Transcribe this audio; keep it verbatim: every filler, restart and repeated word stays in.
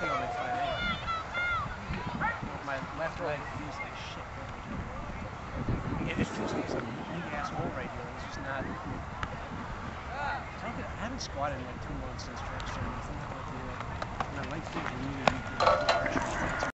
feel like fighting. My left leg feels like shit. It, it feels like some big ass hole right here. It's just not. I haven't squatted in like two months since training. I think I'm going to do it. My leg feels really weak.